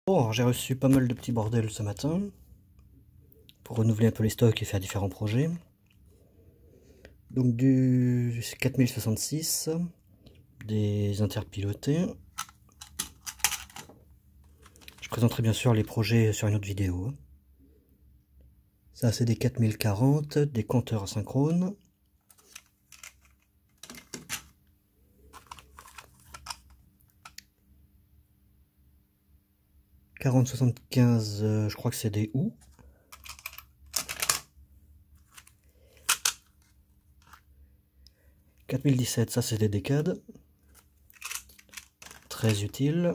Bon, j'ai reçu pas mal de petits bordels ce matin pour renouveler un peu les stocks et faire différents projets. Donc du 4066, des interpilotés. Je présenterai bien sûr les projets sur une autre vidéo. Ça c'est des 4040, des compteurs asynchrones. « 4075, je crois que c'est des OU. « 4017, ça c'est des décades. Très utile.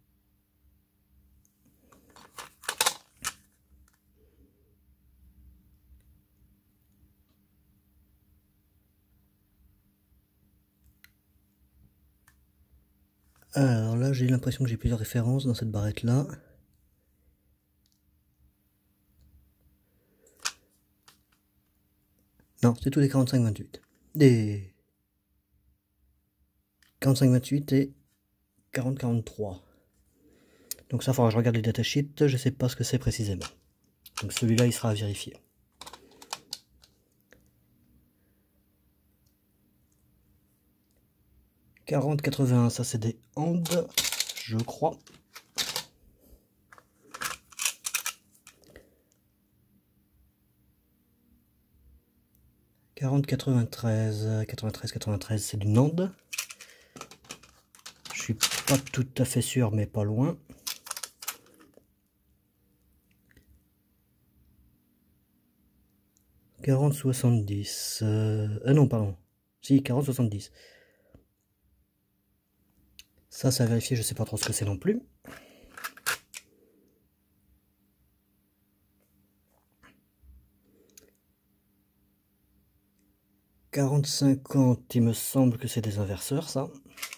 Alors là, j'ai l'impression que j'ai plusieurs références dans cette barrette là. Non, c'est tous des 45-28. Des 45-28 et 40-43. Donc ça, il faudra que je regarde les datasheets, je sais pas ce que c'est précisément. Donc celui-là, il sera à vérifier. « 40-81, ça c'est des AND, je crois. « 40-93, 93-93, c'est du NAND. Je suis pas tout à fait sûr, mais pas loin. « 40-70, non, pardon. Si, 40-70. Ça, à vérifier, je sais pas trop ce que c'est non plus. « 40-50, il me semble que c'est des inverseurs, ça. »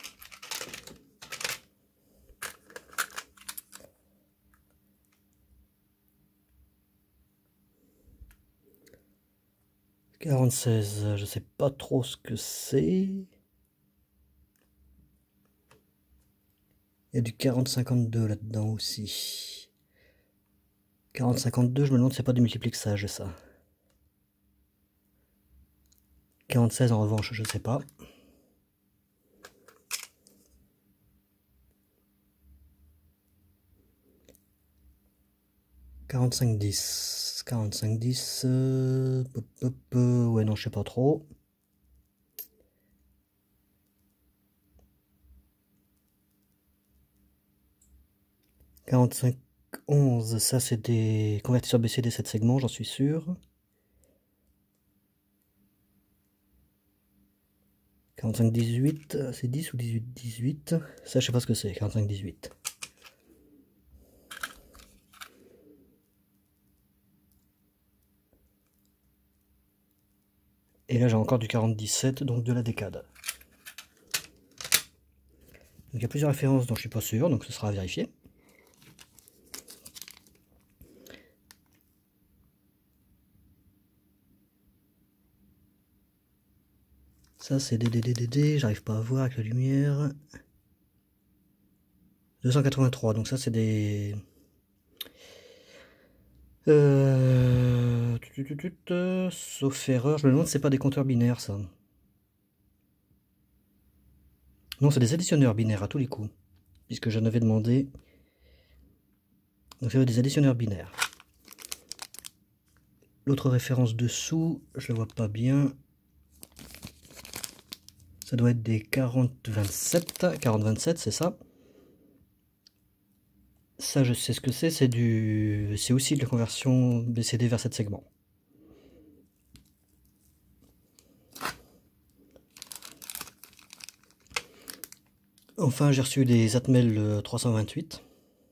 40-16, je sais pas trop ce que c'est. Il y a du 40-52 là-dedans aussi. 40-52, je me demande si c'est pas du multiplexage ça. 40-16 en revanche, je sais pas. « 45-10, 45-10, ouais non je sais pas trop. « 45-11, ça c'est des convertisseurs BCD 7 segments, j'en suis sûr. 45-18, c'est 10 ou 18-18, ça je sais pas ce que c'est, 45-18. Et là j'ai encore du 40-17, donc de la décade. Donc il y a plusieurs références dont je suis pas sûr, donc ce sera à vérifier. Ça c'est DDDDD, j'arrive pas à voir avec la lumière. 283, donc ça c'est des... sauf erreur, je me demande si c'est pas des compteurs binaires ça. Non, c'est des additionneurs binaires à tous les coups, puisque j'en avais demandé. Donc c'est des additionneurs binaires. L'autre référence dessous, je le vois pas bien. Ça doit être des 40-27, 40-27 c'est ça. Ça je sais ce que c'est, c'est aussi de la conversion BCD vers 7 segments. Enfin j'ai reçu des Atmel 328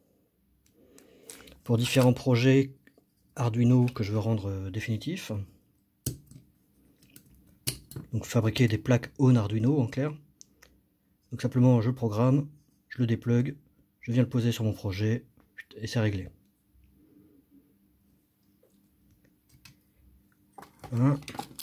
pour différents projets Arduino que je veux rendre définitifs. Donc fabriquer des plaques on Arduino en clair. Donc simplement je le programme, je le déplug, je viens le poser sur mon projet et c'est réglé. Voilà.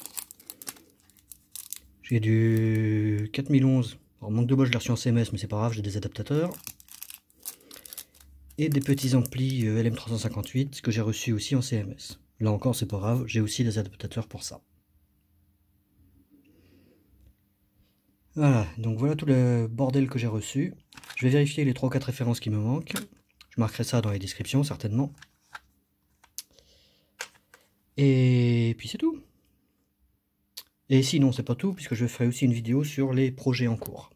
J'ai du 4011. Alors manque de bol, je l'ai reçu en CMS, mais c'est pas grave, j'ai des adaptateurs. et des petits amplis LM358 que j'ai reçus aussi en CMS. Là encore, c'est pas grave, j'ai aussi des adaptateurs pour ça. Voilà, donc voilà tout le bordel que j'ai reçu. Je vais vérifier les 3 ou 4 références qui me manquent. Je marquerai ça dans les descriptions, certainement. Et puis c'est tout. Et sinon, c'est pas tout, puisque je ferai aussi une vidéo sur les projets en cours.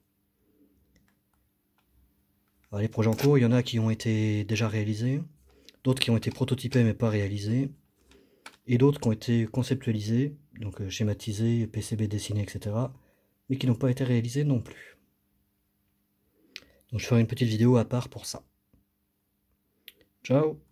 Alors, les projets en cours, il y en a qui ont été déjà réalisés, d'autres qui ont été prototypés mais pas réalisés, et d'autres qui ont été conceptualisés, donc schématisés, PCB dessinés, etc., mais qui n'ont pas été réalisés non plus. Donc je ferai une petite vidéo à part pour ça. Ciao!